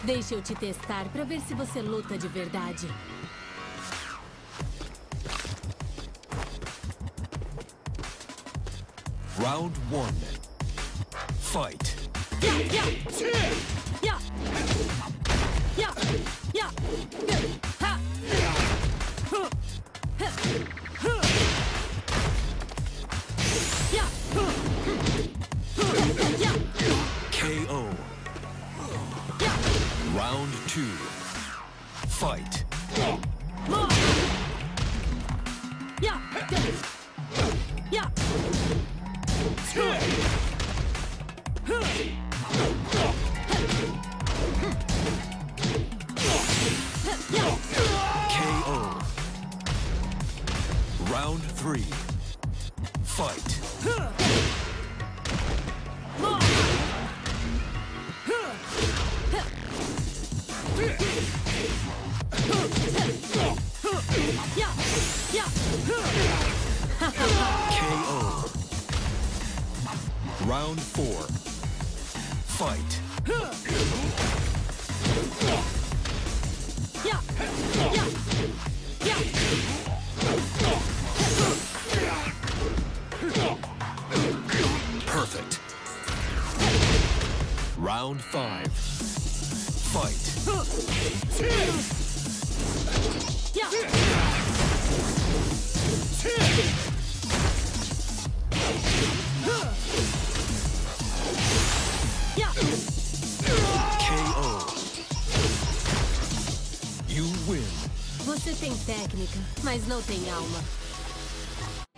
Deixa eu te testar pra ver se você luta de verdade. Round 1. Fight. Yeah, yeah. Yeah. Yeah. Yeah. Ha. Yeah. Yeah. KO. Yeah. Round 2. Fight. Yeah. Yeah. Yeah. KO. Round 3. Fight. KO. Round 4. Fight. Perfect. Round 5. Fight. KO. You win. Você tem técnica, mas não tem alma.